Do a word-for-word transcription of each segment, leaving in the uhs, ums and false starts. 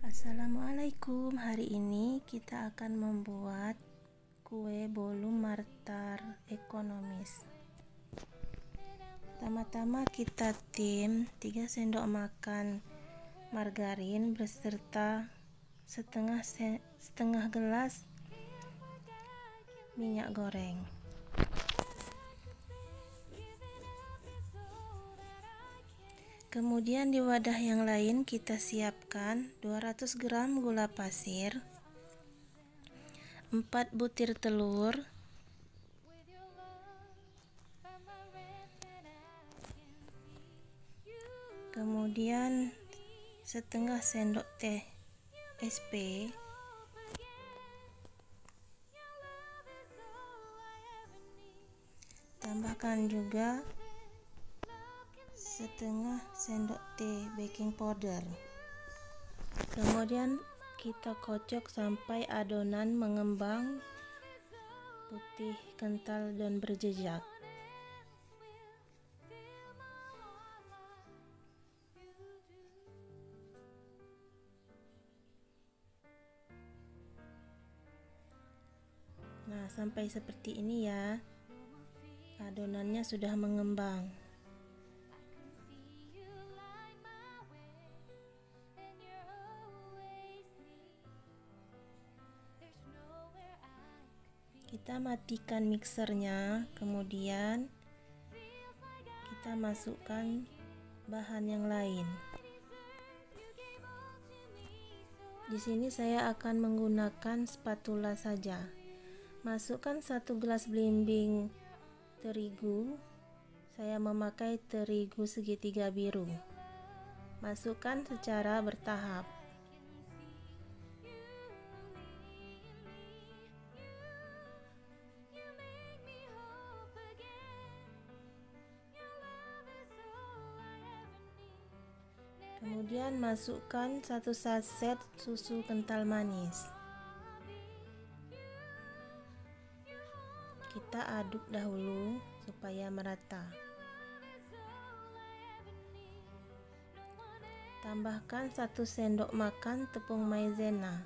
Assalamualaikum. Hari ini kita akan membuat kue bolu martar ekonomis. Pertama-tama kita tim tiga sendok makan margarin beserta setengah se- setengah gelas minyak goreng. Kemudian di wadah yang lain kita siapkan dua ratus gram gula pasir, empat butir telur, kemudian setengah sendok teh S P, tambahkan juga setengah sendok teh baking powder. Kemudian kita kocok sampai adonan mengembang putih, kental, dan berjejak. Nah, sampai seperti ini ya. Adonannya sudah mengembang. Kita matikan mixernya, kemudian kita masukkan bahan yang lain. Di sini saya akan menggunakan spatula saja. Masukkan satu gelas belimbing terigu. Saya memakai terigu segitiga biru. Masukkan secara bertahap. Kemudian masukkan satu saset susu kental manis. Kita aduk dahulu supaya merata. Tambahkan satu sendok makan tepung maizena.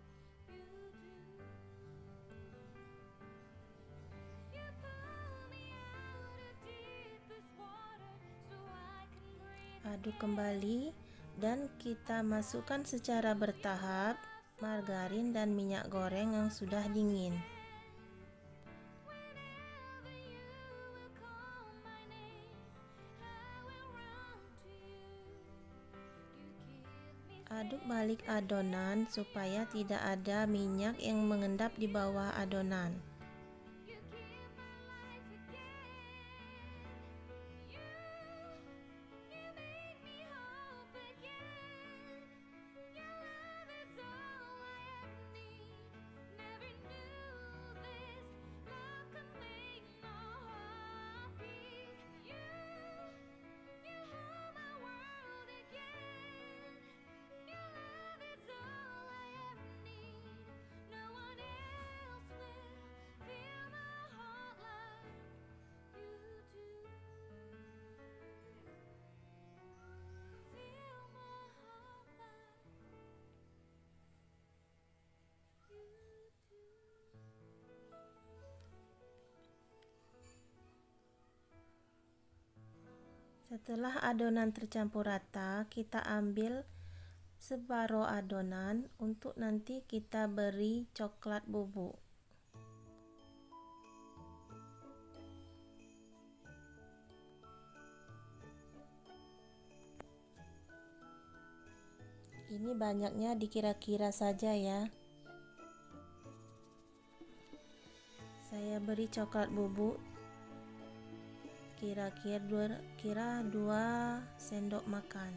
Aduk kembali dan kita masukkan secara bertahap margarin dan minyak goreng yang sudah dingin. Aduk balik adonan supaya tidak ada minyak yang mengendap di bawah adonan. Setelah adonan tercampur rata, kita ambil separuh adonan untuk nanti kita beri coklat bubuk. Ini banyaknya dikira-kira saja ya. Saya beri coklat bubuk kira-kira dua, kira dua sendok makan.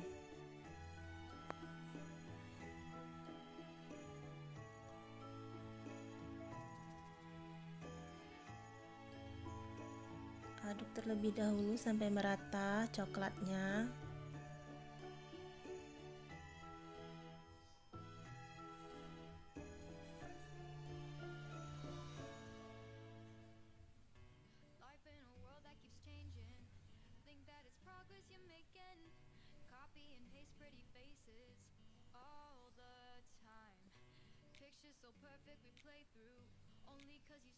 Aduk terlebih dahulu sampai merata coklatnya.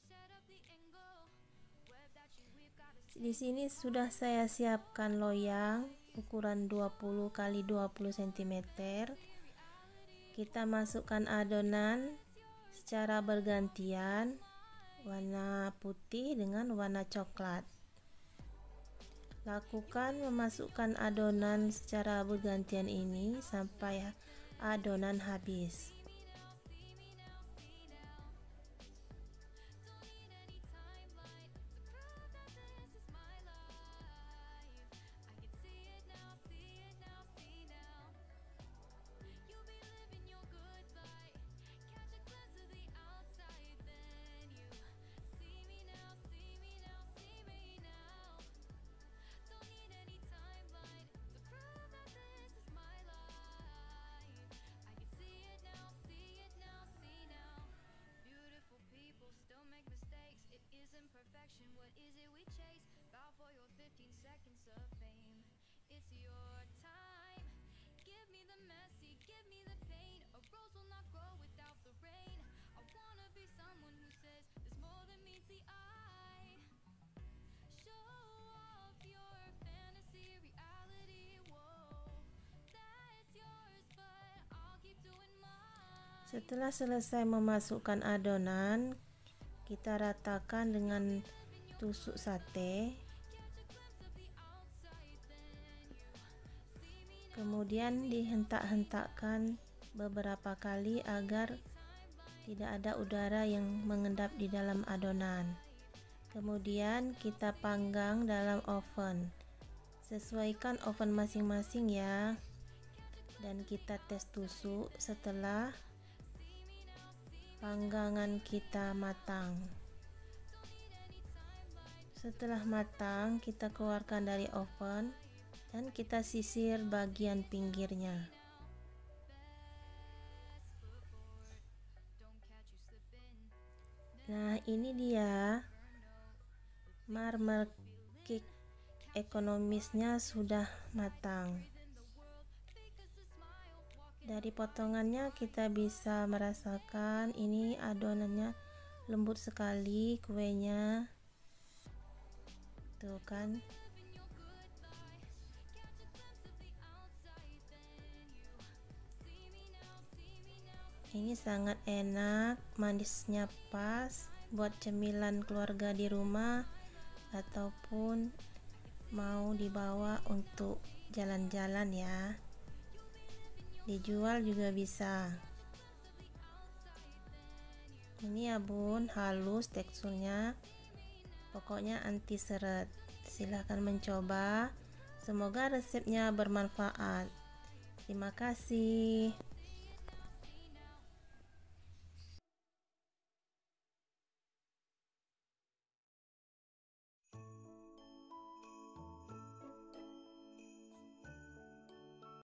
Di sini sudah saya siapkan loyang ukuran dua puluh kali dua puluh sentimeter. Kita masukkan adonan secara bergantian, warna putih dengan warna coklat. Lakukan memasukkan adonan secara bergantian ini sampai adonan habis. Setelah selesai memasukkan adonan, kita ratakan dengan tusuk sate. Kemudian dihentak-hentakkan beberapa kali agar tidak ada udara yang mengendap di dalam adonan. Kemudian kita panggang dalam oven. Sesuaikan oven masing-masing ya. Dan kita tes tusuk setelah panggangan kita matang. Setelah matang, kita keluarkan dari oven dan kita sisir bagian pinggirnya. Nah, ini dia marmer cake ekonomisnya sudah matang. Dari potongannya kita bisa merasakan ini adonannya lembut sekali, kuenya tuh kan. Ini sangat enak, manisnya pas buat cemilan keluarga di rumah ataupun mau dibawa untuk jalan-jalan ya. Dijual juga bisa. Ini ya bun, halus teksturnya, pokoknya anti seret. Silahkan mencoba, semoga resepnya bermanfaat. Terima kasih.